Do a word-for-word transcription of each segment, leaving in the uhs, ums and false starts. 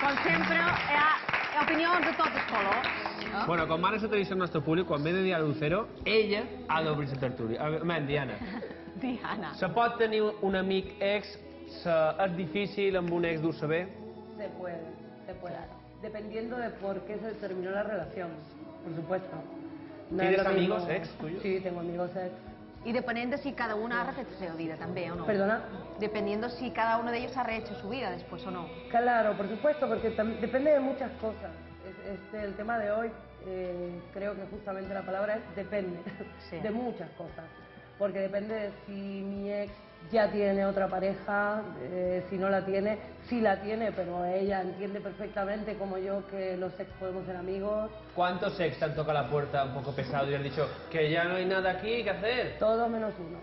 com sempre, hi ha opinions de tots els colors. Bueno, com ara la tradició del nostre públic, quan ve de Diana Lucero, ella ha d'obrir la tertúlia. Anem, Diana. Diana. Se pot tenir un amic ex, és difícil amb un ex dur-se bé? Se puede, se puede. Dependiendo de por qué se terminó la relación, por supuesto. No ¿Tienes es lo amigos mismo. ex tuyos? Sí, tengo amigos ex. Y dependiendo de si cada uno ha refecho su vida también o no. ¿Perdona? Dependiendo si cada uno de ellos ha rehecho su vida después o no. Claro, por supuesto, porque depende de muchas cosas. Este, el tema de hoy, eh, creo que justamente la palabra es depende, sí. De muchas cosas. Porque depende de si mi ex ya tiene otra pareja, eh, si no la tiene, sí la tiene, pero ella entiende perfectamente como yo que los ex podemos ser amigos. ¿Cuántos ex te han tocado la puerta un poco pesado y han dicho que ya no hay nada aquí que hacer? Todos menos uno.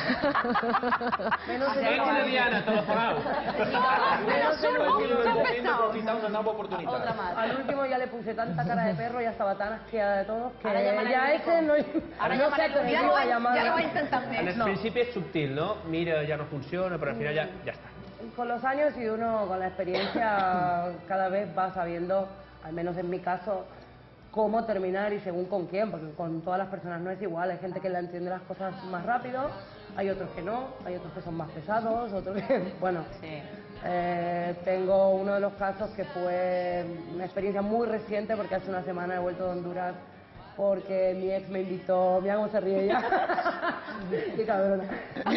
menos el ex de Diana, te lo pagado. Menos uno. Una nueva oportunidad. Otra más. Al último ya le puse tanta cara de perro y ya estaba tan asqueada de todos que ya ese ese no, Ahora no sé qué ya iba a llamar. Ya lo va a intentar En el no. principio es sutil, ¿no? Mira, ya no funciona, pero al final ya, ya está. Con los años y uno con la experiencia cada vez va sabiendo, al menos en mi caso, cómo terminar y según con quién, porque con todas las personas no es igual. Hay gente que la entiende las cosas más rápido, hay otros que no, hay otros que son más pesados, otros que, bueno, sí. eh, tengo uno de los casos que fue una experiencia muy reciente porque hace una semana he vuelto de Honduras porque mi ex me invitó, mira cómo se ríe ella. Qué cabrona.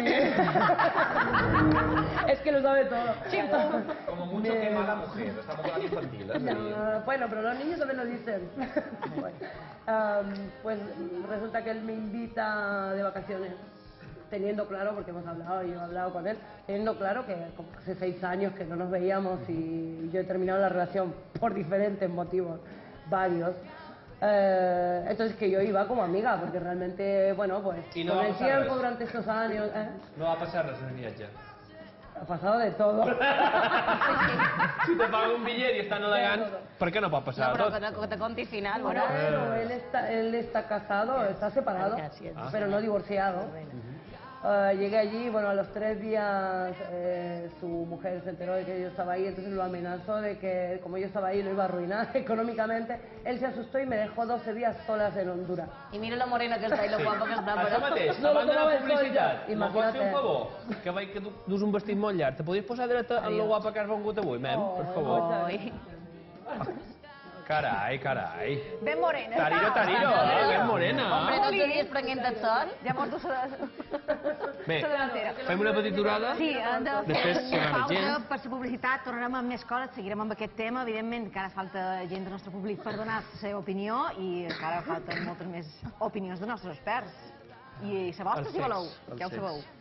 Es que lo sabe todo. Como mucho que mala mujer, estamos con la infantil. ¿eh? No, bueno, pero los niños también lo dicen. Bueno, um, pues resulta que él me invita de vacaciones, teniendo claro, porque hemos hablado y yo he hablado con él, teniendo claro que como hace seis años que no nos veíamos y yo he terminado la relación por diferentes motivos, varios. Eh, entonces que yo iba como amiga, porque realmente, bueno, pues no con el tiempo res. durante estos años... ¿eh? No va a pasar res en el viatge. Ha pasado de todo. Si te pagan un billet y están elegant, per què no pot passar No, de pero tot? que te conte final, Bueno, ¿verdad? pero él está, él está casado, está separado, Ah. pero no divorciado. Uh, llegué allí, bueno, a los tres días eh, su mujer se enteró de que yo estaba ahí, entonces lo amenazó de que como yo estaba ahí lo iba a arruinar económicamente. Él se asustó y me dejó doce días solas en Honduras. Y mira lo morena que está y lo guapo que está. Això mateix, No, abans de no, la no, publicitat, no, me pots fer un imagina't. favor? Que veig que tu dus un vestit molt llarg. Te podries posar dreta en lo guapa que has vengut avui, mem? Per favor. Oi. Carai, carai. Ben morena. Tariro, tariro, eh? Ben morena. Hombre, tots els dies prenent el sol. Ja mos du la Bé, delantera. fem una petita durada. Sí, hem de fer Després una serà la pausa gent. per la publicitat, tornarem amb més coses, seguirem amb aquest tema, evidentment encara falta gent del nostre públic per donar la seva opinió i encara falten moltes més opinions dels nostres experts. I la vostra, si voleu, ja ho sabeu.